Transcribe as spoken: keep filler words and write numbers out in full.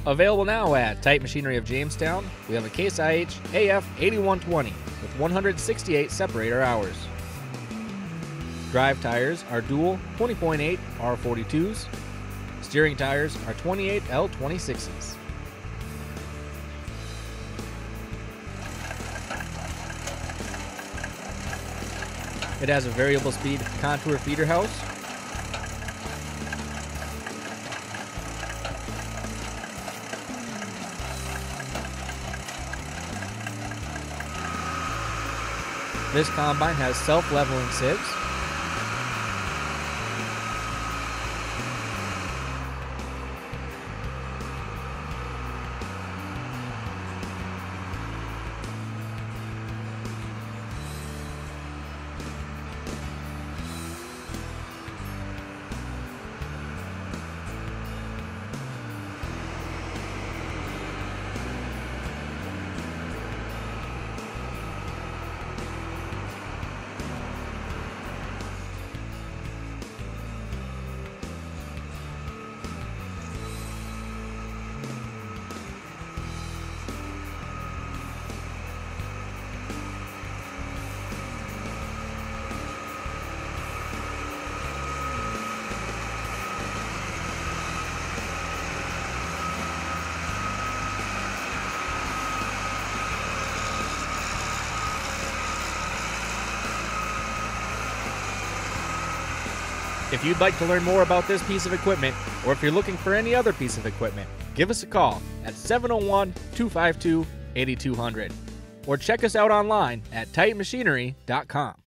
Available now at Tight Machinery of Jamestown, we have a Case I H A F eighty-one twenty with one hundred sixty-eight separator hours. Drive tires are dual twenty point eight R forty-twos. Steering tires are twenty-eight L twenty-sixes. It has a variable speed contour feeder house. This combine has self-leveling sieves. If you'd like to learn more about this piece of equipment, or if you're looking for any other piece of equipment, give us a call at seven oh one, two five two, eight two zero zero or check us out online at tight machinery dot com.